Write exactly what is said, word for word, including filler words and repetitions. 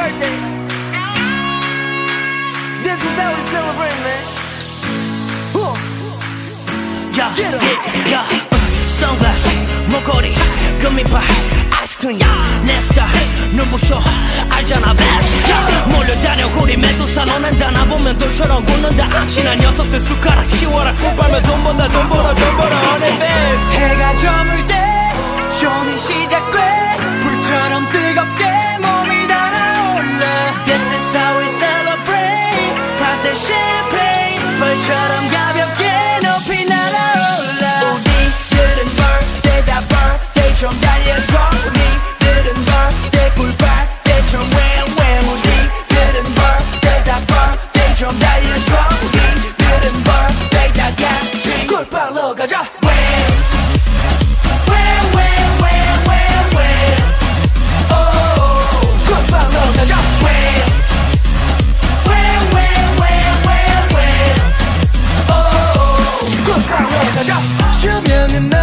birthday. This is how we celebrate, man. Huh. Yeah, yeah, yeah. Sunglass, 목걸이, 금이빨, 아이스크림, 내 스타일, 눈부셔, 알잖아, bitch. Yeah. 몰려다녀 우리 메두사 너는 다 나보면 돌처럼 굳는다. 악신한 녀석들 숟가락 치워라. 꿀빨면 돈 번다, 돈 벌어, 돈 벌어, honey bitch. 해가 저물 때 쇼는 시작돼. 불처럼 뜨겁게 몸이 달아올라. This is how we celebrate. Pop the champagne. 벌처럼 가볍게 높이 날아올라. 우리들은 birthday다 birthday 좀 달려줘. 우리들은 birthday 꿀빨대 좀 웽웽. 우리들은 birthday다 birthday 좀 달려줘. 우리들은 birthday 다 같이 꿀빨로 가자. 조명은